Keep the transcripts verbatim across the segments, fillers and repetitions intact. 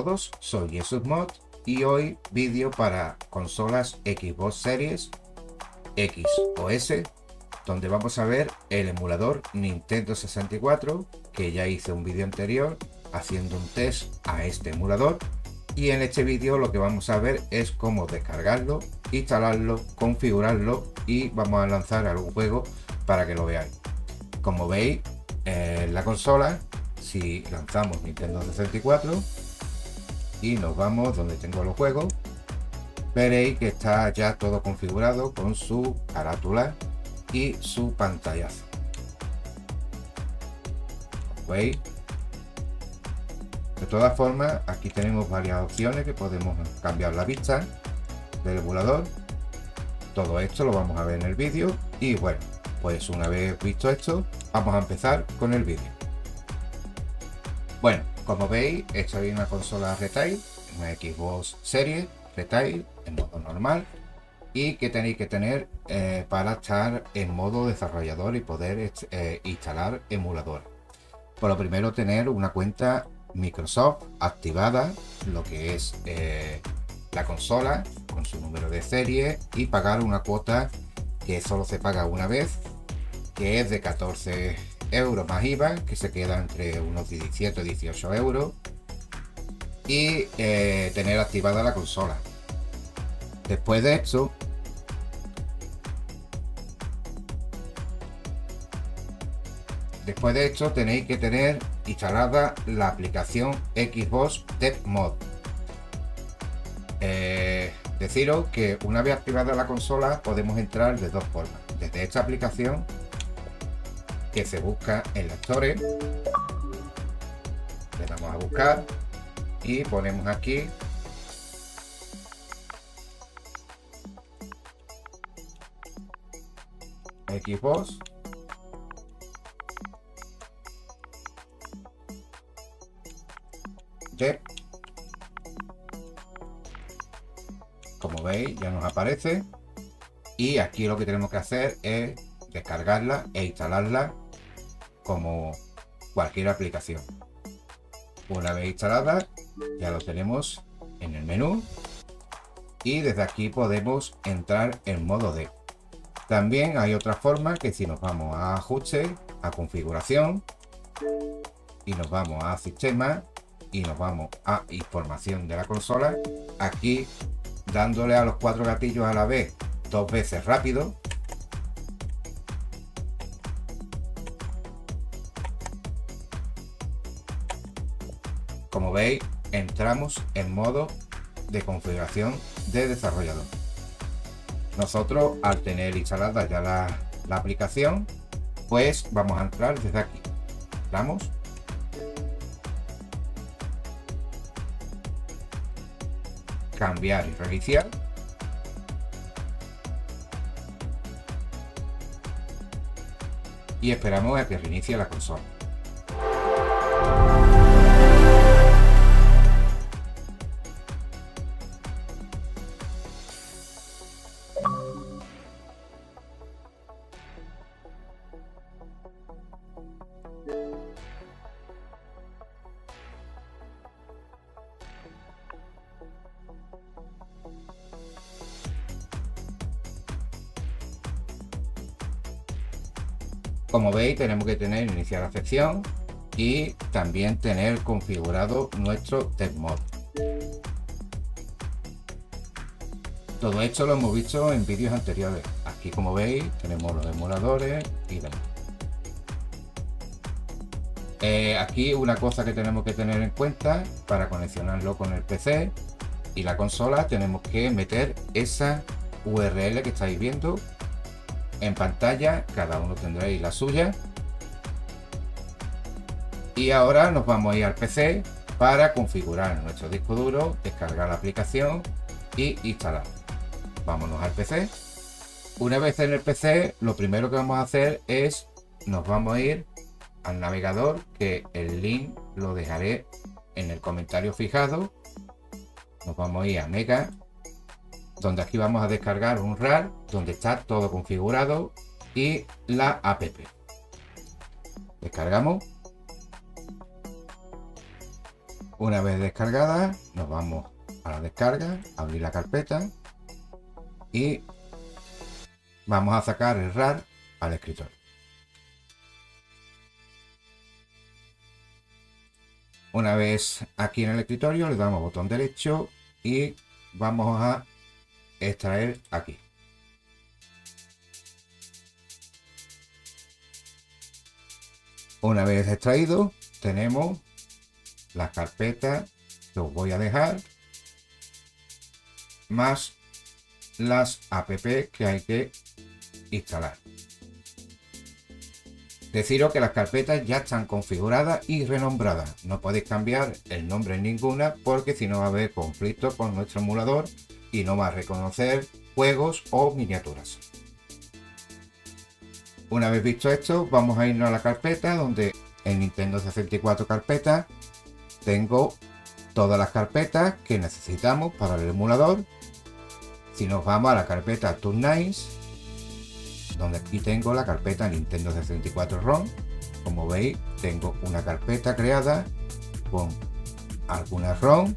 todos, soy JesusMod y hoy vídeo para consolas Xbox Series X o S, donde vamos a ver el emulador Nintendo sesenta y cuatro, que ya hice un vídeo anterior haciendo un test a este emulador, y en este vídeo lo que vamos a ver es cómo descargarlo, instalarlo, configurarlo y vamos a lanzar algún juego para que lo veáis. Como veis en la consola, si lanzamos Nintendo sesenta y cuatro y nos vamos donde tengo los juegos, veréis que está ya todo configurado con su carátula y su pantallazo. ¿Veis? De todas formas, aquí tenemos varias opciones que podemos cambiar la vista del emulador. Todo esto lo vamos a ver en el vídeo y bueno, pues una vez visto esto, vamos a empezar con el vídeo. Bueno, como veis, esta es una consola retail, una Xbox Series retail en modo normal, y que tenéis que tener eh, para estar en modo desarrollador y poder eh, instalar emulador. Por lo primero, tener una cuenta Microsoft activada, lo que es eh, la consola con su número de serie, y pagar una cuota que solo se paga una vez, que es de catorce euros más I V A, que se queda entre unos diecisiete o dieciocho euros, y eh, tener activada la consola. Después de esto, después de esto tenéis que tener instalada la aplicación Xbox Dev Mod. Eh, deciros que una vez activada la consola podemos entrar de dos formas: desde esta aplicación, que se busca en la Store, le damos a buscar y ponemos aquí Xbox Dev. Como veis, ya nos aparece, y aquí lo que tenemos que hacer es descargarla e instalarla como cualquier aplicación. Una vez instalada, ya lo tenemos en el menú, y desde aquí podemos entrar en modo D. También hay otra forma, que si nos vamos a ajustes, a configuración, y nos vamos a sistema, y nos vamos a información de la consola, aquí dándole a los cuatro gatillos a la vez dos veces rápido, como veis, entramos en modo de configuración de desarrollador. Nosotros, al tener instalada ya la, la aplicación, pues vamos a entrar desde aquí. Damos cambiar y reiniciar, y esperamos a que reinicie la consola. Como veis, tenemos que tener iniciar la sección y también tener configurado nuestro Dev Mod. Todo esto lo hemos visto en vídeos anteriores. Aquí, como veis, tenemos los emuladores y demás. Eh, aquí una cosa que tenemos que tener en cuenta: para conexionarlo con el P C y la consola, tenemos que meter esa U R L que estáis viendo en pantalla. Cada uno tendréis la suya. Y ahora nos vamos a ir al P C para configurar nuestro disco duro, descargar la aplicación y instalar. Vámonos al P C. Una vez en el P C, lo primero que vamos a hacer es nos vamos a ir al navegador, que el link lo dejaré en el comentario fijado. Nos vamos a ir a Mega, donde aquí vamos a descargar un RAR donde está todo configurado y la app. Descargamos Una vez descargada, nos vamos a la descarga, abrir la carpeta y vamos a sacar el RAR al escritorio. Una vez aquí en el escritorio, le damos botón derecho y vamos a extraer aquí. Una vez extraído, tenemos las carpetas que os voy a dejar, más las app que hay que instalar. Deciros que las carpetas ya están configuradas y renombradas. No podéis cambiar el nombre en ninguna, porque si no va a haber conflicto con nuestro emulador y no va a reconocer juegos o miniaturas. Una vez visto esto, vamos a irnos a la carpeta donde en Nintendo sesenta y cuatro carpeta tengo todas las carpetas que necesitamos para el emulador. Si nos vamos a la carpeta Turnines, donde aquí tengo la carpeta Nintendo sesenta y cuatro ROM, como veis tengo una carpeta creada con algunas ROM,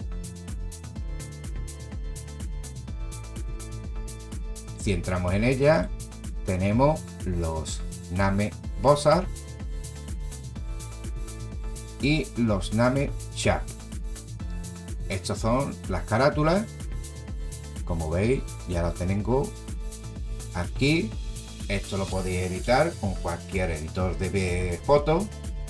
si entramos en ella tenemos los Name Bossart y los Name Chat. Estas son las carátulas, como veis ya las tengo aquí. Esto lo podéis editar con cualquier editor de fotos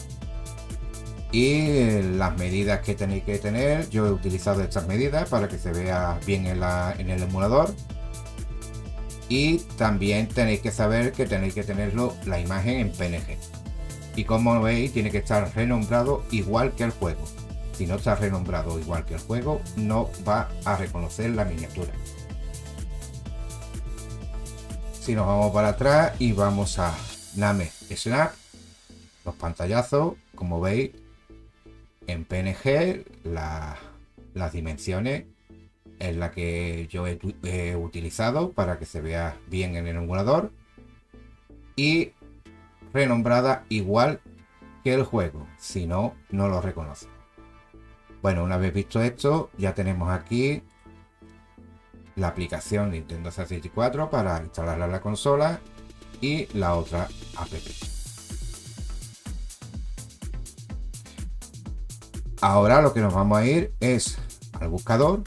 y las medidas que tenéis que tener. Yo he utilizado estas medidas para que se vea bien en, la, en el emulador. Y también tenéis que saber que tenéis que tenerlo la imagen en P N G. Y como veis tiene que estar renombrado igual que el juego. Si no está renombrado igual que el juego, no va a reconocer la miniatura. Si nos vamos para atrás y vamos a Name Snap, los pantallazos, como veis en P N G, la, las dimensiones es la que yo he, he utilizado para que se vea bien en el emulador y renombrada igual que el juego, si no, no lo reconoce. Bueno, una vez visto esto, ya tenemos aquí la aplicación Nintendo sesenta y cuatro para instalarla en la consola y la otra app. Ahora lo que nos vamos a ir es al buscador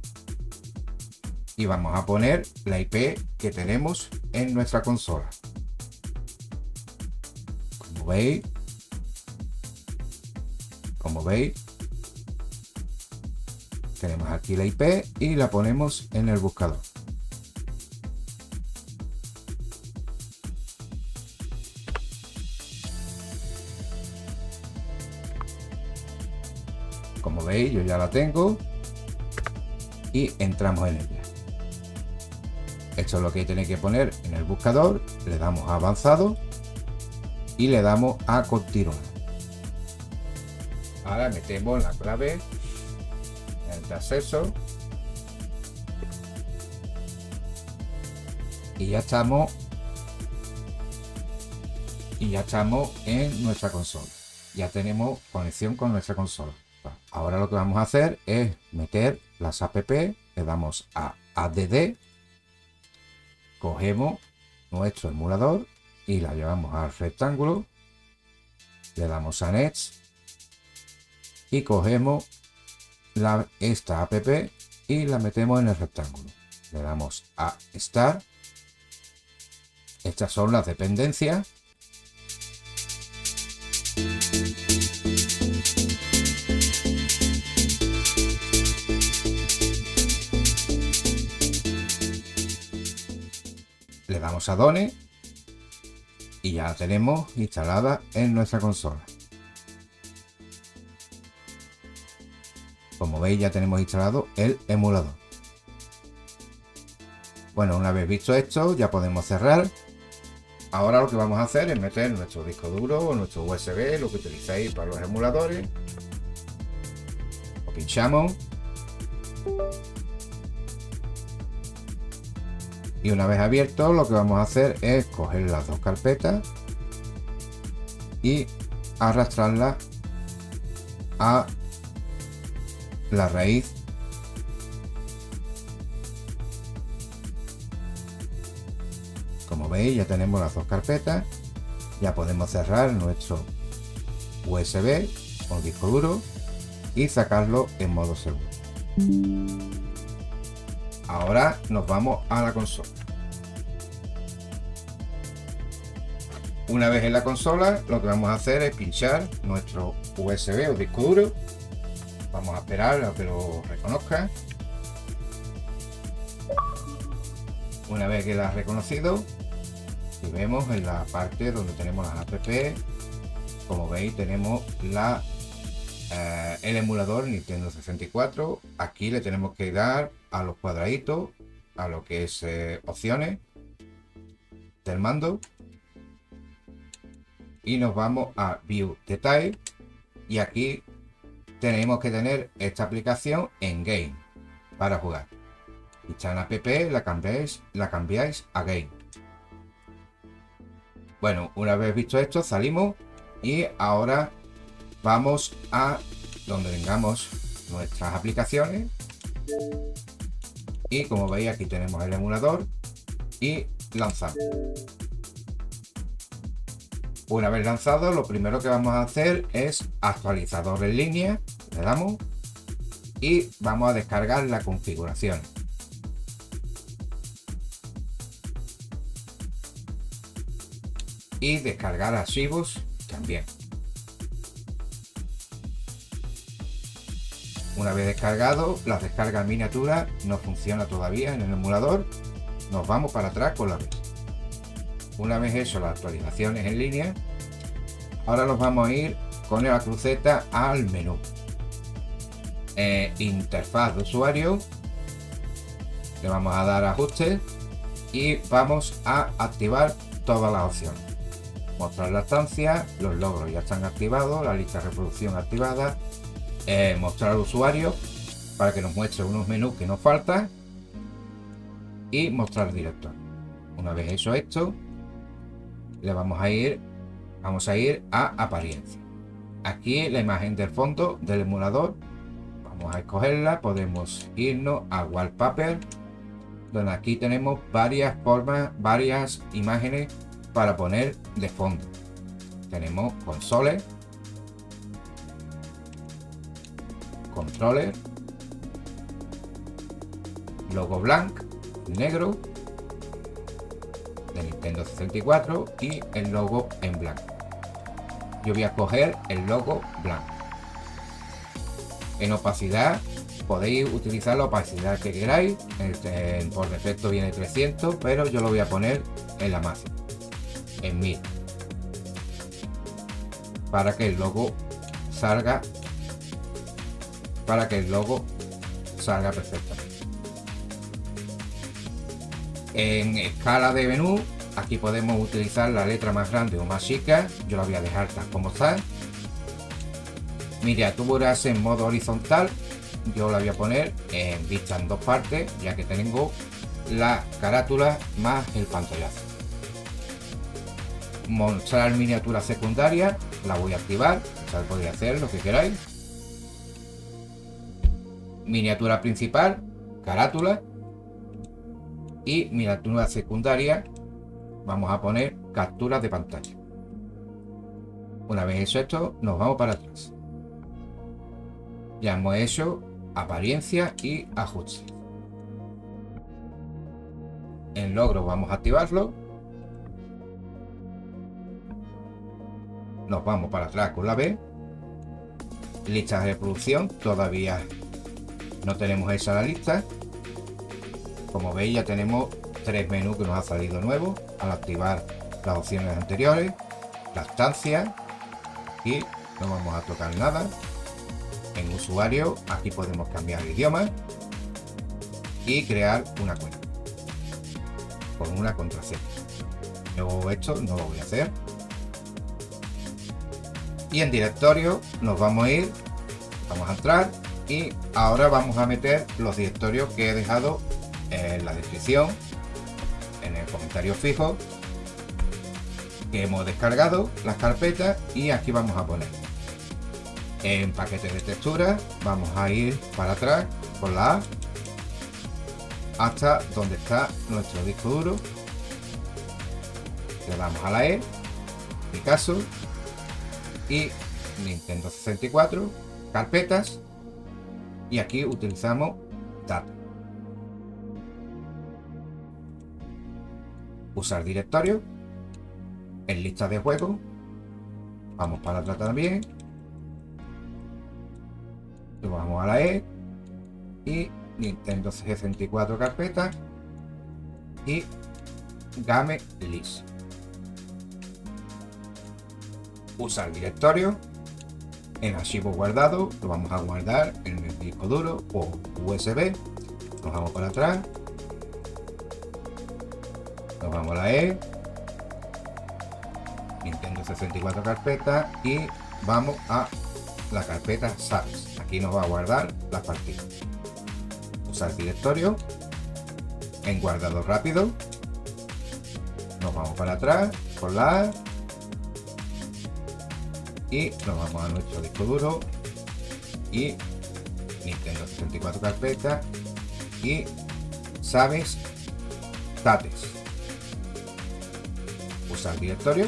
y vamos a poner la I P que tenemos en nuestra consola. Como veis, como veis, tenemos aquí la I P y la ponemos en el buscador. Como veis, yo ya la tengo y entramos en ella. Esto es lo que tenéis que poner en el buscador. Le damos a avanzado y le damos a continuar. Ahora metemos la clave de acceso y ya estamos y ya estamos en nuestra consola. Ya tenemos conexión con nuestra consola. Ahora lo que vamos a hacer es meter las app. Le damos a add, cogemos nuestro emulador y la llevamos al rectángulo, le damos a next y cogemos La, esta app y la metemos en el rectángulo. Le damos a Start. Estas son las dependencias. Le damos a Done y ya la tenemos instalada en nuestra consola. Como veis, ya tenemos instalado el emulador. Bueno, una vez visto esto, ya podemos cerrar. Ahora lo que vamos a hacer es meter nuestro disco duro o nuestro U S B, lo que utilicéis para los emuladores. Lo pinchamos. Y una vez abierto, lo que vamos a hacer es coger las dos carpetas y arrastrarlas a la raíz. Como veis, ya tenemos las dos carpetas. Ya podemos cerrar nuestro U S B o disco duro y sacarlo en modo seguro. Ahora nos vamos a la consola. Una vez en la consola, lo que vamos a hacer es pinchar nuestro U S B o disco duro. Vamos a esperar a que lo reconozca. Una vez que lo ha reconocido, y vemos en la parte donde tenemos las app, como veis tenemos la, eh, el emulador Nintendo sesenta y cuatro. Aquí le tenemos que dar a los cuadraditos, a lo que es eh, opciones del mando, y nos vamos a View Detail, y aquí tenemos que tener esta aplicación en Game para jugar. Dicha en app la cambiáis, la cambiáis a Game. Bueno, una vez visto esto, salimos y ahora vamos a donde tengamos nuestras aplicaciones. Y como veis, aquí tenemos el emulador y lanzamos. Una vez lanzado, lo primero que vamos a hacer es actualizador en línea. Le damos y vamos a descargar la configuración. Y descargar archivos también. Una vez descargado, la descarga miniatura no funciona todavía en el emulador. Nos vamos para atrás con la vez. Una vez hecho las actualizaciones en línea, ahora nos vamos a ir con la cruceta al menú. Eh, interfaz de usuario. Le vamos a dar a ajustes y vamos a activar todas las opciones. Mostrar la estancia, los logros ya están activados, la lista de reproducción activada, eh, mostrar al usuario para que nos muestre unos menús que nos faltan y mostrar director. Una vez hecho esto, le vamos a ir, vamos a ir a apariencia. Aquí la imagen del fondo del emulador, vamos a escogerla, podemos irnos a Wallpaper, donde aquí tenemos varias formas, varias imágenes para poner de fondo. Tenemos consoles, controller, logo blank, negro de Nintendo sesenta y cuatro y el logo en blanco. Yo voy a escoger el logo blanco. En opacidad podéis utilizar la opacidad que queráis. Este, por defecto viene trescientos, pero yo lo voy a poner en la máxima, en mil, para que el logo salga para que el logo salga perfectamente. En escala de menú, aquí podemos utilizar la letra más grande o más chica. Yo la voy a dejar tal como está. Miniaturas en modo horizontal, yo la voy a poner en vista en dos partes, ya que tengo la carátula más el pantallazo. Mostrar miniatura secundaria, la voy a activar, o sea, podéis hacer lo que queráis. Miniatura principal, carátula, y miniatura secundaria, vamos a poner capturas de pantalla. Una vez hecho esto, nos vamos para atrás. Ya hemos hecho apariencia y ajustes. En logro vamos a activarlo. Nos vamos para atrás con la B. Lista de reproducción, todavía no tenemos esa la lista. Como veis, ya tenemos tres menús que nos ha salido nuevos al activar las opciones anteriores. La estancia, y no vamos a tocar nada. En usuario, aquí podemos cambiar el idioma y crear una cuenta con una contraseña. Yo esto no lo voy a hacer. Y en directorio nos vamos a ir, vamos a entrar y ahora vamos a meter los directorios que he dejado en la descripción, en el comentario fijo, que hemos descargado las carpetas, y aquí vamos a poner En paquete de textura vamos a ir para atrás con la A hasta donde está nuestro disco duro. Le damos a la E, en mi caso, y Nintendo sesenta y cuatro, carpetas, y aquí utilizamos Data. Usar directorio, en lista de juegos, vamos para atrás también, y vamos a la E, y Nintendo sesenta y cuatro carpetas, y Game List. Usar directorio, en archivo guardado, lo vamos a guardar en el disco duro o U S B. Nos vamos para atrás, nos vamos a la E, Nintendo sesenta y cuatro carpetas, y vamos a la carpeta Saves. Aquí nos va a guardar las partidas. Usar directorio, en guardado rápido, nos vamos para atrás con la A y nos vamos a nuestro disco duro y Nintendo sesenta y cuatro carpetas y Saves Dates. Usar directorio,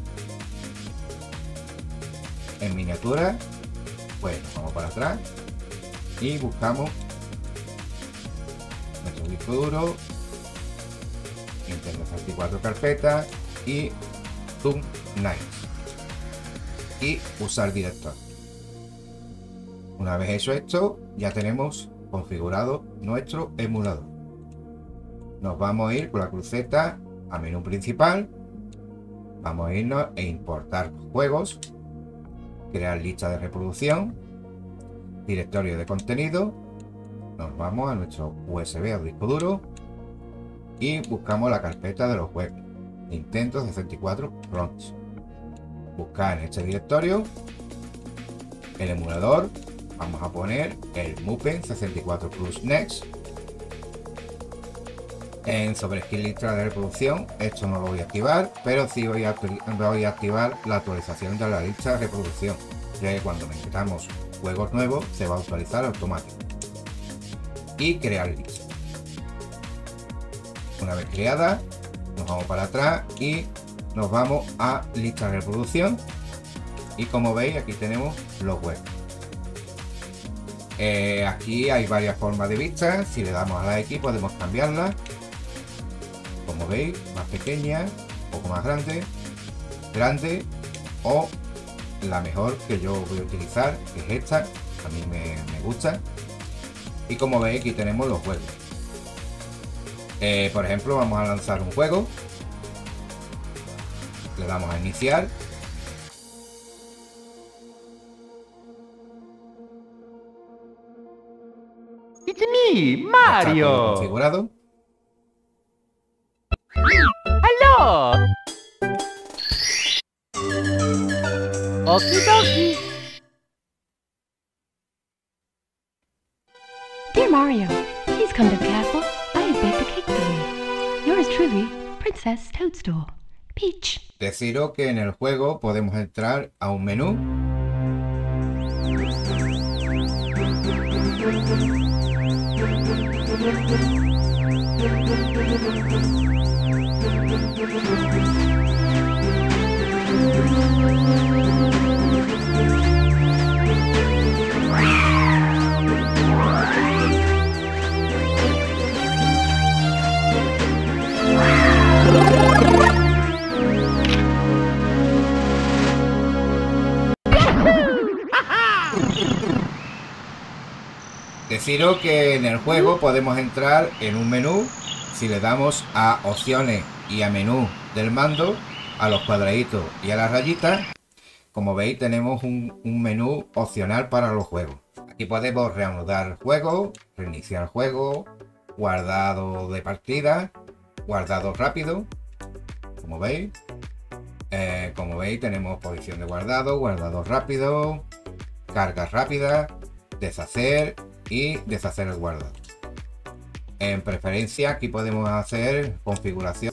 en miniatura, pues nos vamos para atrás y buscamos nuestro disco duro, Nintendo sesenta y cuatro carpetas y Toon Knights, y usar directorio. Una vez hecho esto, ya tenemos configurado nuestro emulador. Nos vamos a ir con la cruceta a menú principal, vamos a irnos e importar juegos, crear lista de reproducción, directorio de contenido, nos vamos a nuestro U S B o disco duro y buscamos la carpeta de los juegos Nintendo sesenta y cuatro ROMs. Buscar en este directorio el emulador, vamos a poner el Mupen sesenta y cuatro Plus Next. En sobre skill lista de reproducción, esto no lo voy a activar, pero sí voy a, voy a activar la actualización de la lista de reproducción, ya que cuando metamos juegos nuevos se va a actualizar automático. Y crear lista. Una vez creada, nos vamos para atrás y nos vamos a lista de reproducción, y como veis aquí tenemos los juegos. Eh, aquí hay varias formas de vista, si le damos a la X podemos cambiarla, como veis, más pequeña, un poco más grande, grande, o la mejor que yo voy a utilizar, que es esta, a mí me, me gusta. Y como veis aquí tenemos los juegos. Eh, por ejemplo, vamos a lanzar un juego, le damos a iniciar. It's me, Mario. Está todo configurado. Hello. Okie dokie. Dear Mario, please come to the castle. I have baked a cake for you. Yours truly, Princess Toadstool. Peach. Deciros que en el juego podemos entrar a un menú. Deciros que en el juego podemos entrar en un menú. Si le damos a opciones y a menú del mando, a los cuadraditos y a las rayitas, como veis tenemos un, un menú opcional para los juegos. Aquí podemos reanudar juego, reiniciar juego, guardado de partida, guardado rápido, como veis. Eh, como veis tenemos posición de guardado, guardado rápido, carga rápida, deshacer y deshacer el guardado. En preferencia aquí podemos hacer configuración.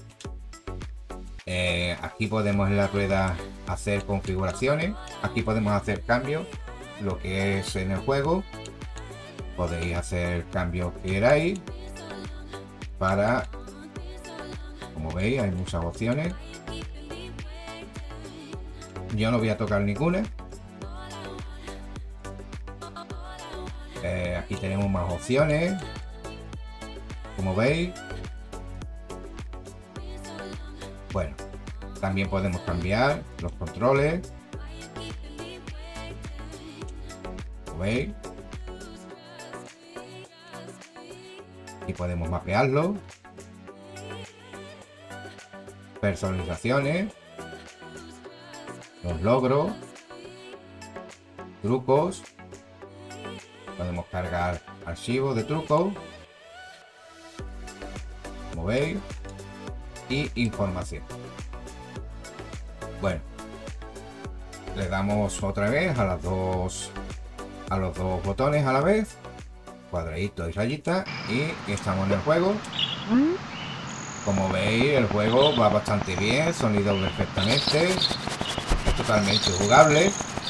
Eh, aquí podemos en la rueda hacer configuraciones. Aquí podemos hacer cambios lo que es en el juego. Podéis hacer cambios que queráis para, como veis, hay muchas opciones. Yo no voy a tocar ninguna. Eh, aquí tenemos más opciones, como veis. Bueno, también podemos cambiar los controles, como veis. Y podemos mapearlo. Personalizaciones, los logros, trucos. Podemos cargar archivos de trucos, como veis, y información. Bueno, le damos otra vez a las dos a los dos botones a la vez, cuadradito y rayita, y estamos en el juego. Como veis, el juego va bastante bien, sonido perfectamente, es totalmente jugable.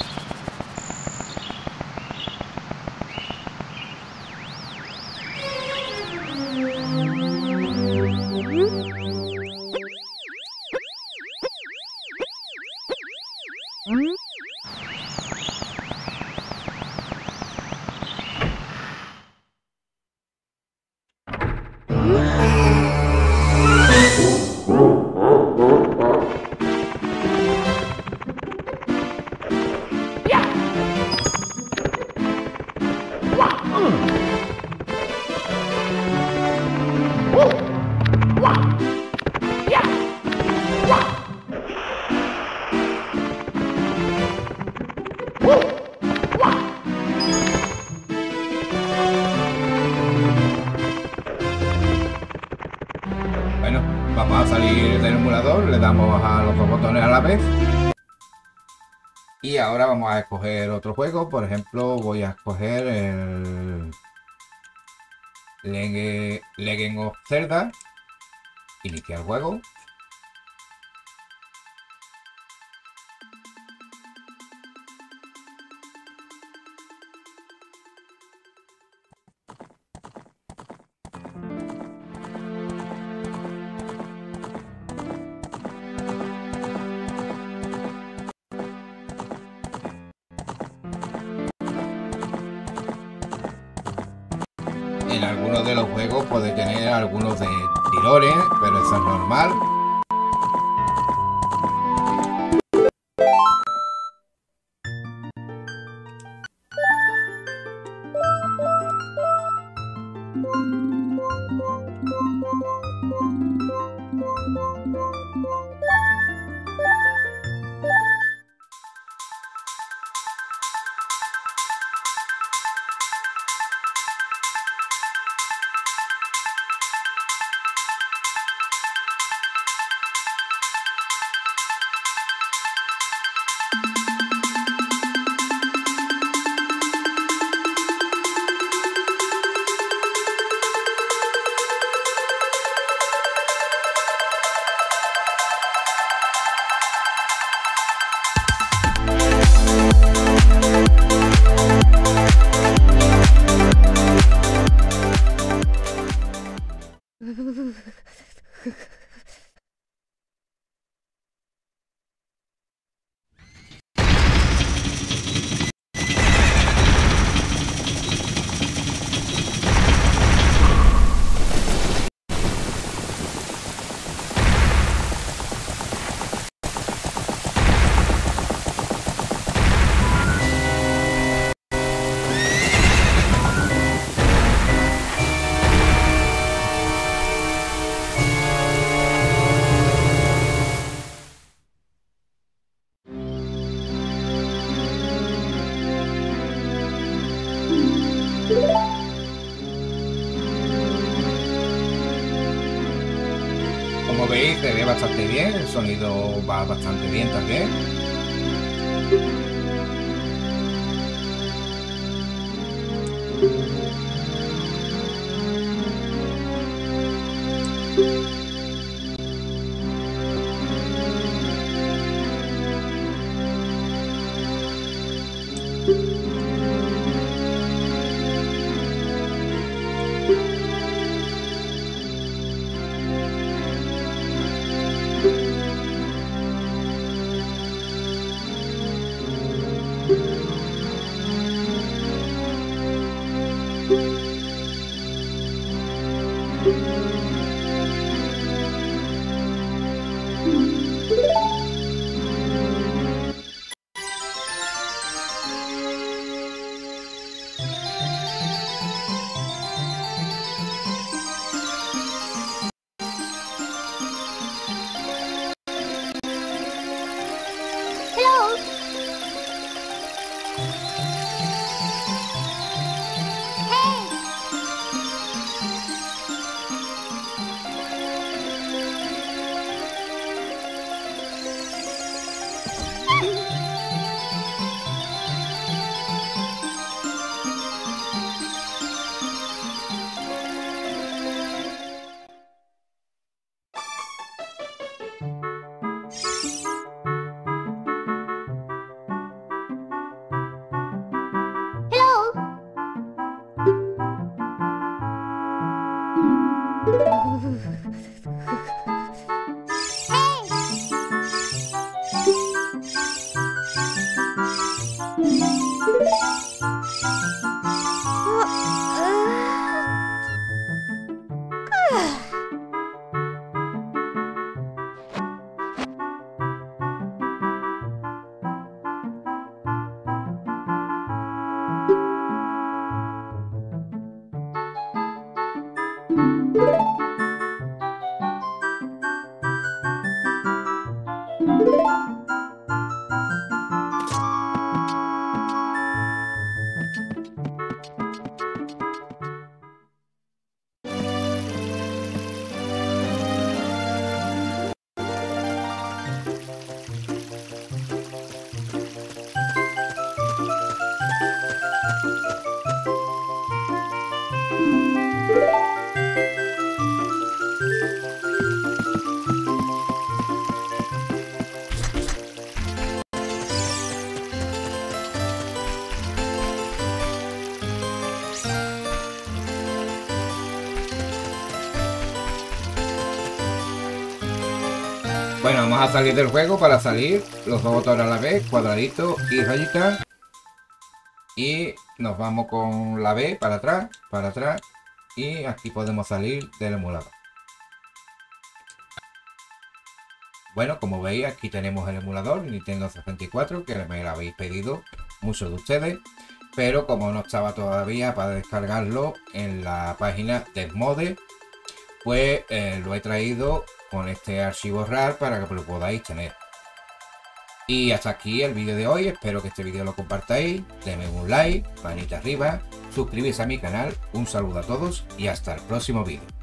Bueno, vamos a salir del emulador, le damos a los dos botones a la vez. Y ahora vamos a escoger otro juego. Por ejemplo, voy a escoger el Leg- Legend of Zelda. Iniciar juego. En algunos de los juegos puede tener algunos de tirones, pero eso es normal. Como veis, se ve bastante bien, el sonido va bastante bien también. Bueno, vamos a salir del juego. Para salir, los dos botones a la vez, cuadradito y rayita. Y nos vamos con la B para atrás, para atrás. Y aquí podemos salir del emulador. Bueno, como veis, aquí tenemos el emulador Nintendo sesenta y cuatro, que me lo habéis pedido muchos de ustedes. Pero como no estaba todavía para descargarlo en la página de Mode, pues eh, lo he traído con este archivo RAR para que lo podáis tener. Y hasta aquí el vídeo de hoy. Espero que este vídeo lo compartáis, denme un like, manita arriba, suscribirse a mi canal. Un saludo a todos y hasta el próximo vídeo.